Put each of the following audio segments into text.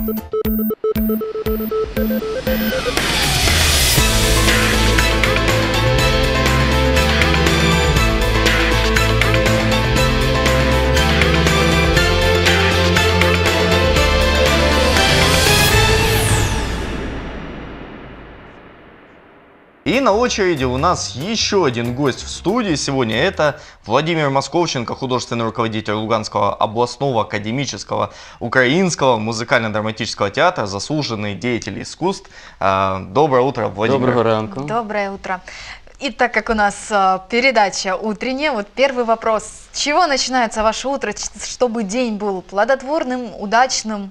И на очереди у нас еще один гость в студии сегодня. Это Владимир Московченко, художественный руководитель Луганского областного академического украинского музыкально-драматического театра, заслуженный деятель искусств. Доброе утро, Владимир. Доброго ранку. Доброе утро. И так как у нас передача утренняя, вот первый вопрос. С чего начинается ваше утро, чтобы день был плодотворным, удачним?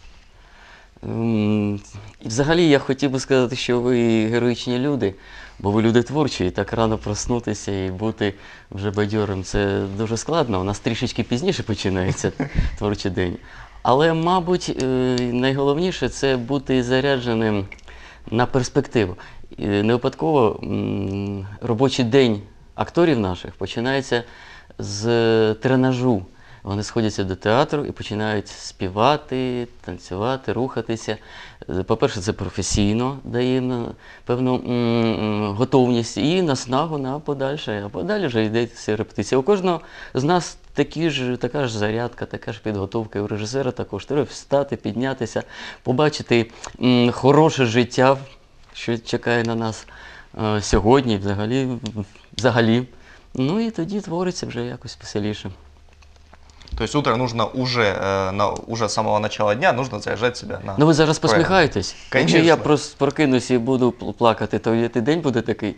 Взагалі, я хотів би сказати, що ви героїчні люди, бо ви люди творчі, і так рано проснутися і бути вже бадьорим – це дуже складно. У нас трішечки пізніше починається творчий день. Але, мабуть, найголовніше – це бути зарядженим на перспективу. Не випадково робочий день акторів наших починається з тренажу. Вони сходяться до театру і починають співати, танцювати, рухатися. По-перше, це професійно дає їм певну готовність і наснагу на подальше. А подалі вже йде вся репетиція. У кожного з нас така ж зарядка, така ж підготовка. І у режисера також. Треба встати, піднятися, побачити хороше життя, що чекає на нас сьогодні, взагалі. Ну і тоді твориться вже якось веселіше. То есть утро нужно уже с самого начала дня нужно заряжать себя на... Ну ви зараз посміхаєтесь? Конечно. Якщо я прокинусь і буду плакати, то день буде такий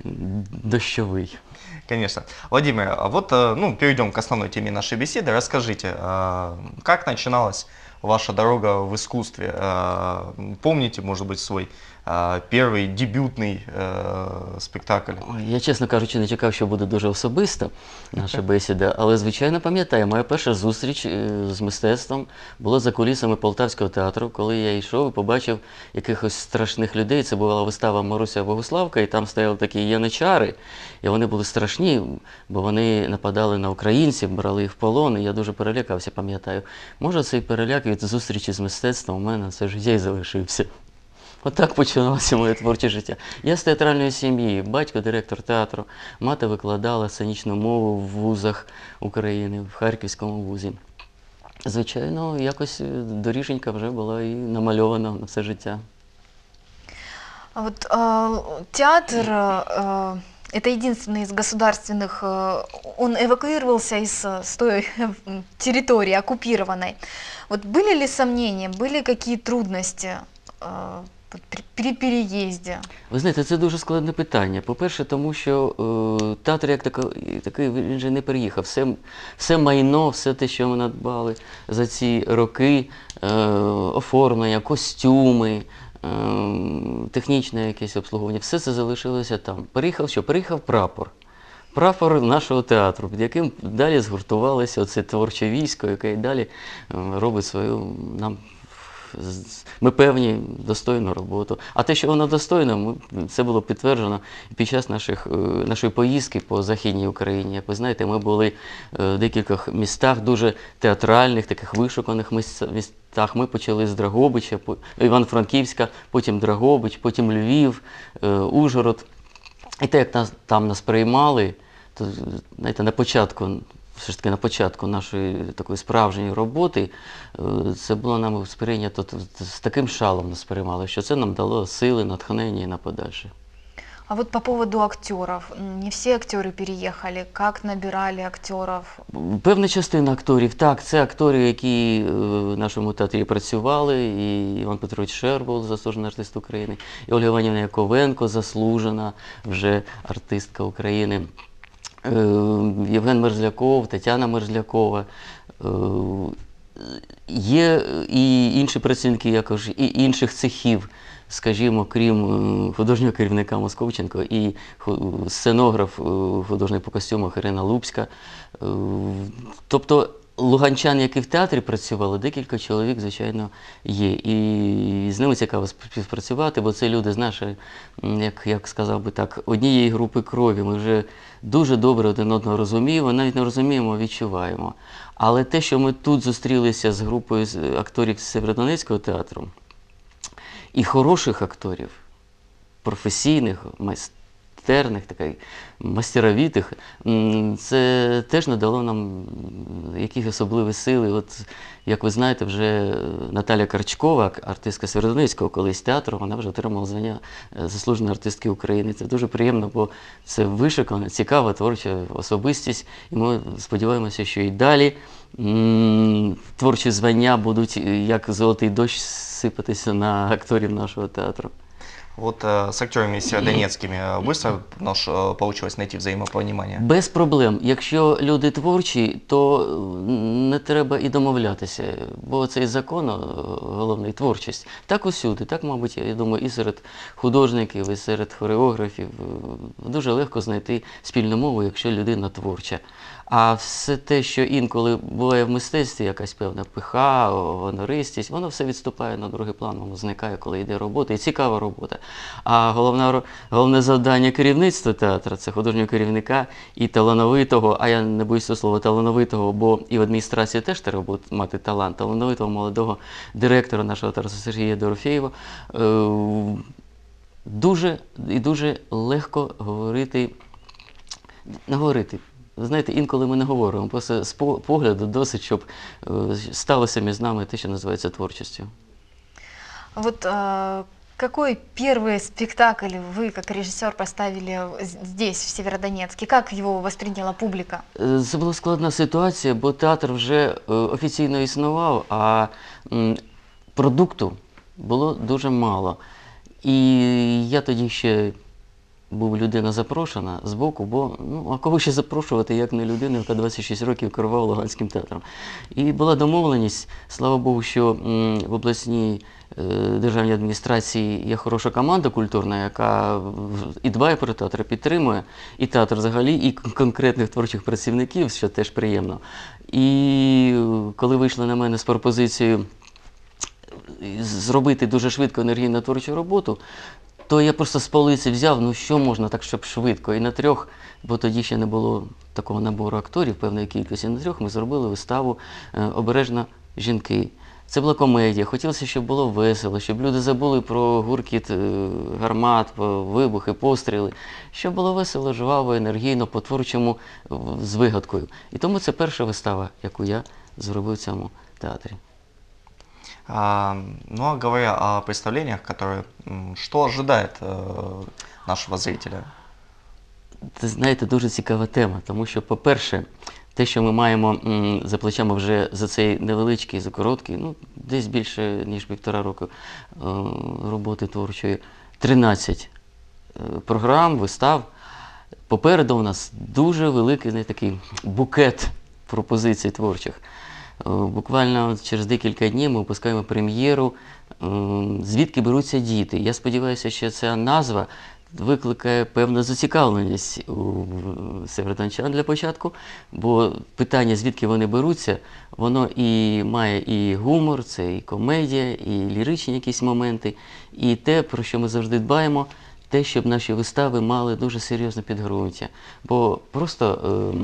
дощовий. Конечно. Владимир, а вот перейдем к основной теме нашей беседы. Расскажите, как начиналась ваша дорога в искусстве? Помните, может быть, свой первый дебютний спектакль? Я, чесно кажучи, не чекав, що буде дуже особиста наша бесіда, але, звичайно, пам'ятаю, моя перша зустріч з мистецтвом була за кулісами Полтавського театру, коли я йшов і побачив якихось страшних людей. Це була вистава Маруся Богуславка, і там стояли такі яничари, і вони були страшні, бо вони нападали на українців, брали їх в полон, і я дуже перелякався, пам'ятаю. Може, цей переляк від зустрічі з мистецтвом у мене все життя і залишився. Отак починалося моє творче життя. Я з театральної сім'ї, батько директор театру, мати викладала сценічну мову в вузах України, в Харківському вузі. Звичайно, якось доріженька вже була і намальована на все життя. А вот театр это единственный из государственных, он эвакуировался с той территории оккупированной. Вот были ли сомнения, были какие трудности при переїзді? Ви знаєте, це дуже складне питання. По-перше, тому що театр як такий, він же не переїхав. Все майно, все те, що ми надбали за ці роки, оформлення, костюми, технічне якесь обслуговування, все це залишилося там. Переїхав що? Переїхав прапор. Прапор нашого театру, під яким далі згуртувалося оце творче військо, яке далі робить свою ми певні достойну роботу. А те, що вона достойна, це було підтверджено під час нашої поїздки по Західній Україні. Як ви знаєте, ми були в декількох містах, дуже театральних, таких вишуканих містах. Ми почали з Дрогобича, Івано-Франківська, потім Дрогобич, потім Львів, Ужгород. І те, як там нас приймали, то, знаєте, все ж таки на початку нашої такої справжньої роботи, це було нам сприйнято, з таким шалом нас приймали, що це нам дало сили, натхнення і на подальше. А вот по поводу актеров. Не все актеры переехали. Как набирали актеров? Певна частина акторів. Так, це актори, які в нашому театрі працювали. І Іван Петрович Шербул, заслужений артист України, і Ольга Іванівна Яковенко, заслужена вже артистка України. Євген Мерзляков, Тетяна Мерзлякова. Є і інші працівники, якож і інших цехів, скажімо, крім художнього керівника Московченко, і сценограф, художник по костюмах Ірина Лупська. Тобто луганчан, які в театрі працювали, декілька чоловік, звичайно, є. І з ними цікаво співпрацювати, бо це люди з нашої, як сказав би так, однієї групи крові. Ми вже дуже добре один одного розуміємо, навіть не розуміємо, а відчуваємо. Але те, що ми тут зустрілися з групою акторів Сєвєродонецького театру, і хороших акторів, професійних, майстерних, мастеровитих, це теж надало нам якісь особливі сили. От, як ви знаєте, вже Наталя Карчкова, артистка Сєвєродонецького колись театру, вона вже отримала звання заслуженої артистки України. Це дуже приємно, бо це вишукана, цікава, творча особистість. І ми сподіваємося, що і далі творчі звання будуть як золотий дощ сипатися на акторів нашого театру. Вот с актерами северодонецкими быстро получилось найти взаимопонимание? Без проблем. Якщо люди творчі, то не треба і домовлятися, бо цей закон, головний, творчість. Так усюди, так, мабуть, я думаю, і серед художників, і серед хореографів. Дуже легко знайти спільну мову, якщо людина творча. А все те, що інколи буває в мистецтві, якась певна пиха, гонористість, воно все відступає на другий план, воно зникає, коли йде робота, і цікава робота. А головне завдання керівництва театру – це художнього керівника і талановитого, а я не боюсь цього слова, талановитого, бо і в адміністрації теж треба мати талант, талановитого молодого директора нашого театру Сергія Дорофєєва. Дуже легко говорити. Ви знаєте, інколи ми не говоримо, просто з погляду досить, щоб сталося між нами те, що називається творчістю. Вот какой первый спектакль вы, как режиссер, поставили здесь, в Северодонецке? Как его восприняла публика? Це була складна ситуація, бо театр вже офіційно існував, а продукту було дуже мало. І я тоді ще був людина запрошена з боку, бо а кого ще запрошувати, як не людину, яка 26 років керувала Луганським театром. І була домовленість, слава Богу, що в обласній державній адміністрації є хороша команда культурна, яка і дбає про театр, підтримує, і театр взагалі, і конкретних творчих працівників, що теж приємно. І коли вийшли на мене з пропозицією зробити дуже швидко енергійну творчу роботу, то я просто з полиці взяв, що можна так, щоб швидко. І на 3, бо тоді ще не було такого набору акторів, певної кількості, на 3 ми зробили виставу «Обережно жінки». Це була комедія. Хотілося, щоб було весело, щоб люди забули про гуркіт гармат, вибухи, постріли. Щоб було весело, жваво, енергійно, по-творчому, з вигадкою. І тому це перша вистава, яку я зробив в цьому театрі. Ну а говоря о представлениях, что ожидает нашего зрителя? Це, знаєте, дуже цікава тема, тому що, по-перше, те, що ми маємо за плечами вже за цей невеличкий, за короткий, десь більше, ніж 1,5 року роботи творчої, 13 програм, вистав. Попереду у нас дуже великий такий букет пропозицій творчих. Буквально через декілька днів ми випускаємо прем'єру «Звідки беруться діти». Я сподіваюся, що ця назва викликає певну зацікавленість у сєвєродончан для початку, бо питання, звідки вони беруться, воно і має і гумор, це і комедія, і ліричні якісь моменти, і те, про що ми завжди дбаємо, те, щоб наші вистави мали дуже серйозне підґрунтя. Бо просто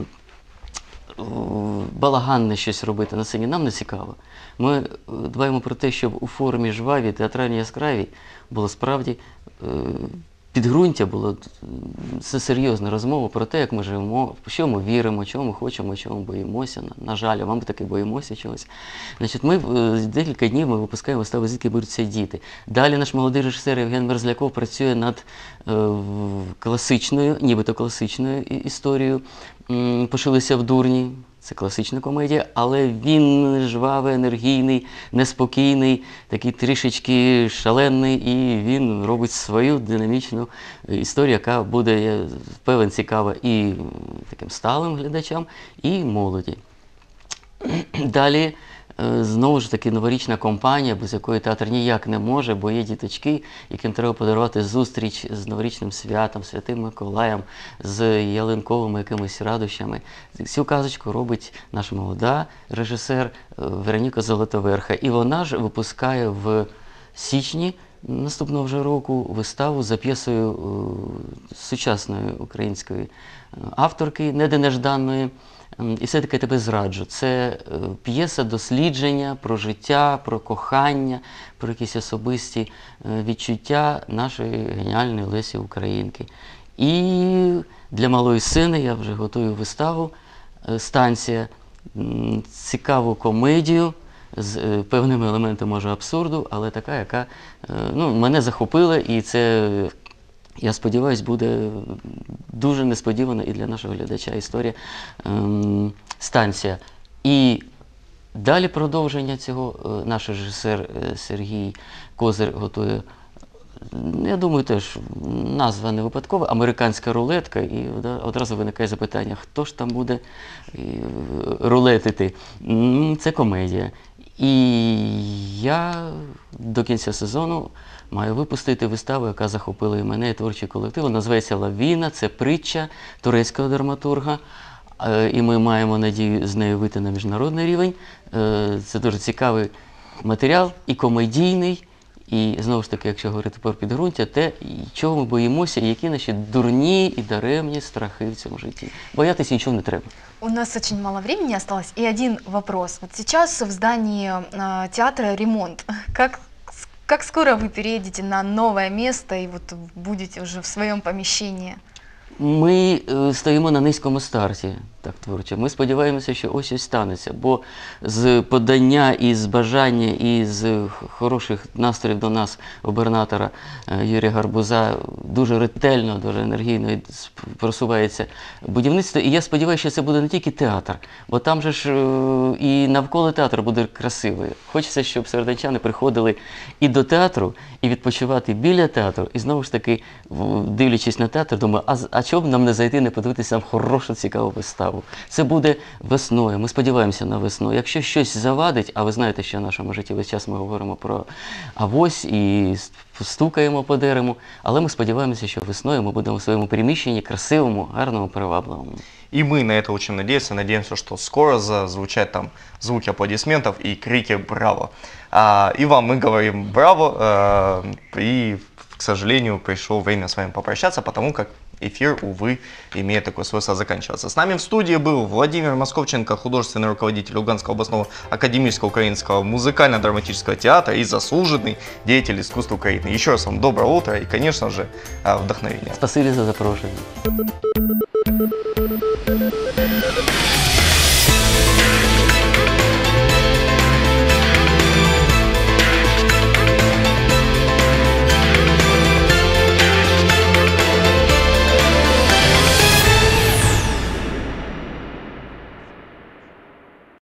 балаганне щось робити на сцені нам не цікаво. Ми дбаємо про те, щоб у формі жвавій, театральній, яскравій було справді підґрунтя, було це серйозна розмова про те, як ми живемо, в що ми віримо, чого ми хочемо, чого ми боїмося. На жаль, а ми таки боїмося чогось. Значить, ми декілька днів ми випускаємо виставу «Звідки беруться діти». Далі наш молодий режисер Євген Мерзляков працює над класичною, нібито класичною історією «Пошилися в дурні». Це класична комедія, але він жвавий, енергійний, неспокійний, такий трішечки шалений, і він робить свою динамічну історію, яка буде, я певен, цікава і таким сталим глядачам, і молоді. Далі, знову ж таки, новорічна кампанія, без якої театр ніяк не може, бо є діточки, яким треба подарувати зустріч з новорічним святом, Святим Миколаєм, з ялинковими якимись радощами. Цю казочку робить наша молода режисер Вероніка Золотоверха. І вона ж випускає в січні наступного вже року виставу за п'єсою сучасної української авторки, Неди Нежданної, і все-таки тебе зраджу. Це п'єса дослідження про життя, про кохання, про якісь особисті відчуття нашої геніальної Лесі Українки. І для малої сцени я вже готую виставу «Станція», цікаву комедію з певними елементами, може, абсурду, але така, яка мене захопила, і це, я сподіваюся, буде дуже несподівана і для нашого глядача історія «Станція». І далі продовження цього наш режисер Сергій Козир готує. Я думаю, теж назва не випадкова, «Американська рулетка», і одразу виникає запитання, хто ж там буде рулетити. Це комедія. І я до кінця сезону маю випустити виставу, яка захопила і мене, і творчий колектив. Вона називається «Лавіна», це притча турецького драматурга. І ми маємо надію з нею вийти на міжнародний рівень. Це дуже цікавий матеріал, і комедійний, і, знову ж таки, якщо говорити про підґрунтя, те, чого ми боїмося, і які наші дурні і даремні страхи в цьому житті. Боятися нічого не треба. У нас очень мало времени осталось. И один вопрос. Вот сейчас в здании театра ремонт. Как скоро вы переедете на новое место и вот будете уже в своем помещении? Ми стоїмо на низькому старті, так творчо. Ми сподіваємося, що ось станеться, бо з подання і з бажання, і з хороших настроїв до нас губернатора Юрія Гарбуза дуже ретельно, дуже енергійно просувається будівництво. І я сподіваюся, що це буде не тільки театр, бо там же ж і навколо театру буде красиво. Хочеться, щоб серединчани приходили і до театру, і відпочивати біля театру. І знову ж таки, дивлячись на театр, думаю, а чого б нам не зайти, не подивитися хорошу, цікаву виставу? Це буде весною, ми сподіваємося на весну. Якщо щось завадить, а ви знаєте, що в нашому житті весь час ми говоримо про авось і стукаємо по дереву, але ми сподіваємося, що весною ми будемо в своєму приміщенні красивому, гарному, привабливому. И мы на это очень надеемся. Надеемся, что скоро зазвучат там звуки аплодисментов и крики «Браво!». И вам мы говорим «Браво!». И, к сожалению, пришло время с вами попрощаться, потому как эфир, увы, имеет такое свойство заканчиваться. С нами в студии был Владимир Московченко, художественный руководитель Луганского областного академического украинского музыкально-драматического театра и заслуженный деятель искусства Украины. Еще раз вам доброе утро и, конечно же, вдохновения. Спасибо за запрошення.